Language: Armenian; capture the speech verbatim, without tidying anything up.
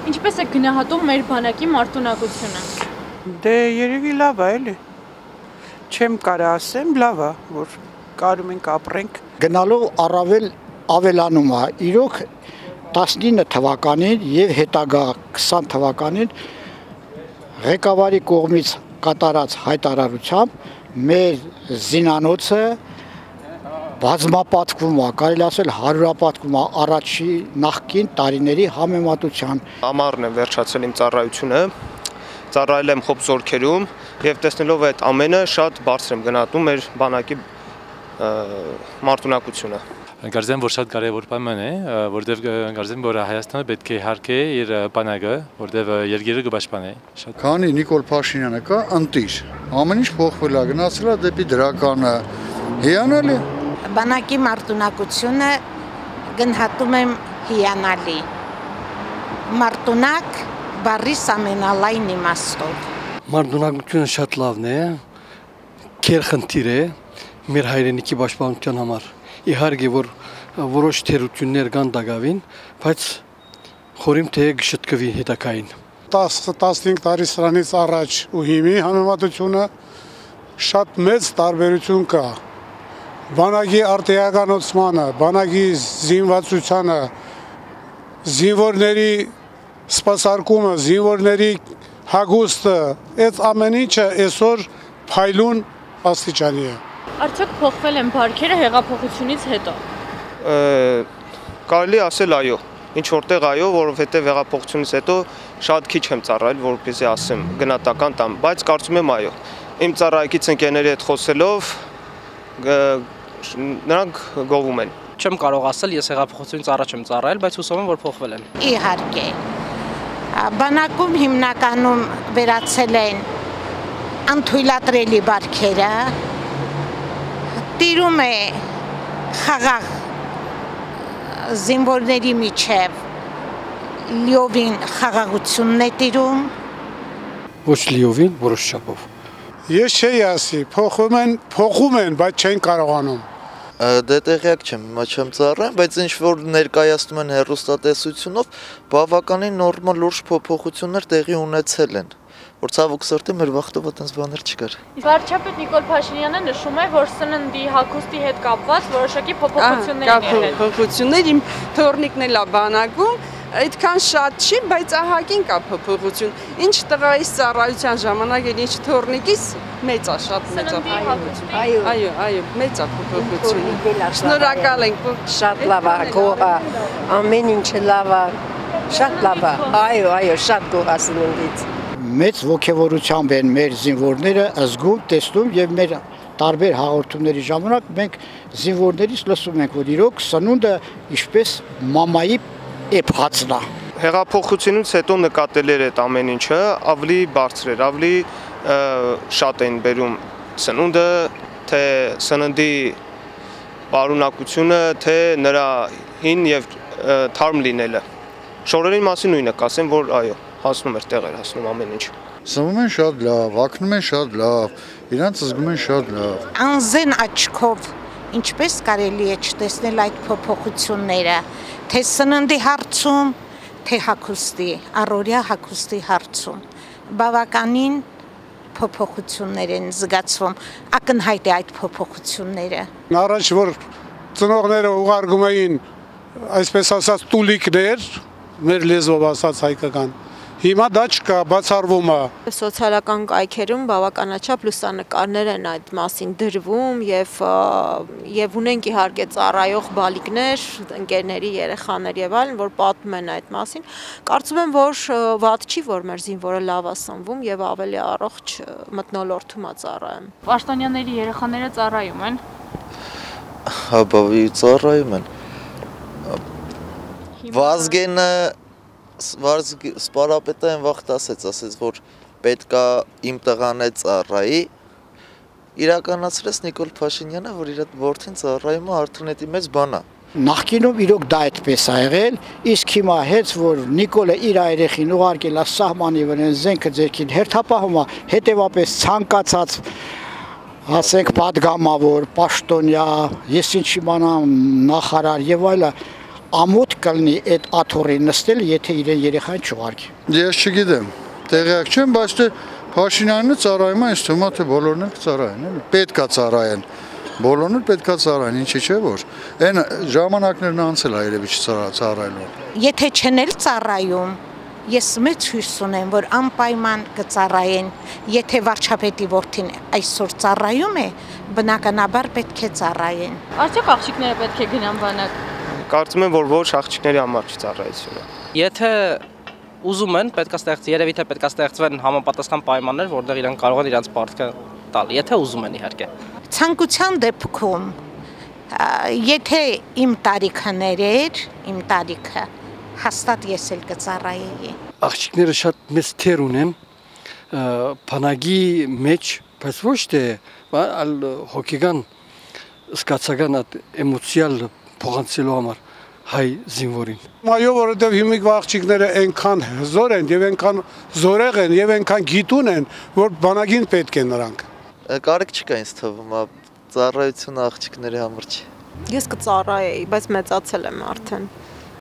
Ինչպես է գնահատում մեր բանակի մարտունակությունը։ Դե երևի լավ է, էլի։ Չեմ կարա ասեմ, լավ է, որ կարում ենք ապրենք։ Գնալով առավել ավելանում է, իրոք տասնինը թվականին եւ հետագա քսան թվականին ղեկավարի կողմից կատարած հայտարարությամբ մեր զինանոցը բազմապատկվում է, կարելի ասել հարյուրապատկվում է առաջի նախկին տարիների համեմատության։ Ամառն է վերջացել իմ ծառայությունը, ծառայել եմ խոփ զորքերում եւ տեսնելով այդ ամենը շատ բարձր եմ գնահատում մեր բանակի մարտունակությունը։ Կարծեմ, որ շատ կարևոր բան է, որտեղ կարծեմ, որ Հայաստանը պետք է հարգի իր բանակը, որտեղ երկիրը կպաշտպանի։ Քանի Նիկոլ Փաշինյանը կա, ընտիր, ամեն ինչ փոխվել է, գնացել է դեպի դրականը, հիանալի։ Բանակի մարտունակությունը գնահատում եմ հիանալի։ Մարտունակ բառիս ամենալայն իմաստով։ Մարտունակությունը շատ լավն է, քերխնդիր է մեր հայրենիքի պաշտպանության համար։ Իհարկե, որ որոշ թերություններ կան դակավին, բայց խորիմ թե գշտկվի հետակային։ տասնհինգ տարի սրանից առաջ ու հիմի համեմատությունը շատ մեծ տարբերություն կա։ Բանակի արտիականացմանը, բանակի զինվածությանը, զինվորների սպասարկումը, զինվորների հագուստը, այդ ամեն ինչը այսօր փայլուն աստիճանի է։ Արդյոք փոխվել են բարքերը հեղափոխությունից հետո։ Կարելի ասել այո, ինչ որտեղ այո, որովհետև հեղափոխությունից հետո շատ քիչ եմ ծառայել, որպեսզի ասեմ գնահատական տամ, բայց կարծում եմ այո։ Իմ ծառայեկից ընկերների հետ խոսելով նրանք գովում են։ Չեմ կարող ասել, ես հեղափոխությունից առաջ եմ ծառայել, բայց հուսով եմ, որ փոխվել են։ Իհարկե։ Բանակում հիմնականում վերացել են անթույլատրելի բարքերը, տիրում է խաղաղ զինվորների միջև լիովին խաղաղությունն է տիրում։ Ոչ լիովին, որոշ չափով։ Ես չէի ասի, փոխում են, փոխում են, բայց չեն կարողանում։ Դե տեղյակ չեմ, հիմա չեմ ծառայում, բայց ինչ որ ներկայացնում են հեռուստատեսությունով, բավականին նորմալ լուրջ փոփոխություններ տեղի ունեցել են, որ ցավոք սրտի մեր վախտով այդպես բաներ չկար։ Վարչապետ Նիկոլ Փաշինյանը նշում է, որ սննդի հագուստի հետ կապված որոշակի փոփոխություններ են եղել։ Փոփոխություններ իմ թորնիկն էլ է բանակում, այդքան շատ չի, բայց ահագին կա փոփոխություն։ Ինչ տղայիս ծառայության ժամանակ էլ ինչ թորնիկիս մեծ է, շատ մեծ է։ Այո, այո, այո, մեծ է փոփոխությունը։ Շնորհակալ ենք, շատ լավ է, գոհա, ամեն ինչը լավ է, շատ լավ է։ Այո, այո, շատ գոհ է սննդից։ Մեծ ողջավորությամբ են մեր զինվորները զգում, տեսնում եւ մեր տարբեր հաղորդումների ժամանակ մենք զինվորներից լսում ենք, որ իրոք սնունդը ինչպես մամայի էփածն է։ Հեղափոխությունից հետո նկատել էր այդ ամեն ինչը, ավելի բարձր էր, ավելի շատ են բերում սնունդը, թե սննդի պարունակությունը, թե նրա հին եւ թարմ լինելը։ Շորերի մասին նույնը կասեմ, որ այո, հասնում էր տեղեր, հասնում ամեն ինչ։ Սնվում են շատ լավ, ակնում են շատ լավ, իրանց զգում են շատ լավ։ Անզեն աչքով ինչպես կարելի է չտեսնել այդ փոփոխությունները, թե սննդի հարցում, թե հագուստի, առօրյա հագուստի հարցում։ Բավականին փոփոխություններ են զգացվում, ակնհայտ է այդ փոփոխությունները։ Առաջ որ ծնողները ուղարկում էին, այսպես ասած, տուլիկներ, մեր լեզվով ասած հայկական, հիմա դա չկա, բացառվում է։ Սոցիալական կայքերում բավականաչափ լուսանկարներ են այդ մասին դրվում եւ եւ ունենք իհարկե ծառայող բալիկներ, ընկերների երեխաներ եւ այլն, որ պատմում են այդ մասին։ Կարծում եմ, որ վատ չի, որ մեր զինվորը լավ է սնվում եւ ավելի առողջ մթնոլորտում է ծառայում։ Պաշտոնյաների երեխաները ծառայում են։ Հա, բավի ծառայում են։ Վազգենը սպարապետը այն վաղտ ասեց, ասեց, որ պետքա իմ տղան է ծառայի, իրականացրեց Նիկոլ Փաշինյանը, որ իր որդին ծառայումը արդյունետի մեծ բան է։ Նախկինում իրոք դա այդպես է եղել, իսկ հիմա հենց որ Նիկոլը իր երեխին ուղարկել է սահմանի վրա զենքը ձեռքին հերթապահում է, հետևապես ցանկացած ասենք պատգամավոր, պաշտոնյա, ես ինչ իմանամ նախարար եւ այլը ամոթ կլինի այդ աթոռին նստել, եթե իրեն երեխան չուղարկի։ Ես չգիտեմ, տեղյակ չեմ, բայց դե Փաշինյանը ծառայում է, ինձ թվում է թե բոլորն էլ ծառայեն, էլի պետքա ծառայեն։ Բոլորն էլ պետքա ծառայեն, ինչի՞ չէ որ։ Այն ժամանակներն անցել է երևի չծառայելու։ Եթե չեն էլ ծառայում, ես մեծ հույս ունեմ, որ անպայման կծառայեն։ Եթե վարչապետի որդին այսօր ծառայում է, բնականաբար պետք է ծառայեն։ Արդյոք աղջիկները պետք է գնան բանակ։ Կարծում եմ, որ ոչ աղջիկների համար չի ծառայությունը։ Եթե ուզում են, պետք է ստեղծի, երևի թե պետք է ստեղծվեն համապատասխան պայմաններ, որտեղ իրենք կարող են իրենց պարտքը տալ, եթե ուզում են իհարկե։ Ցանկության դեպքում, եթե իմ տարիքներ էր, իմ տարիքը, հաստատ ես էլ կծառայեի։ Աղջիկները շատ մեծ թեր ունեն բանակի մեջ, բայց ոչ թե այլ հոգեգան զգացական էմոցիալ փոխանցելու համար հայ զինվորին։ Այո, որովհետև հիմիկվա աղջիկները այնքան հզոր են եւ այնքան զորեղ են եւ այնքան գիտուն են, որ բանակին պետք է նրանք։ Կարիք չկա ինձ թվում, ծառայությունը աղջիկների համար չի։ Ես կծառայեի, բայց մեծացել եմ արդեն։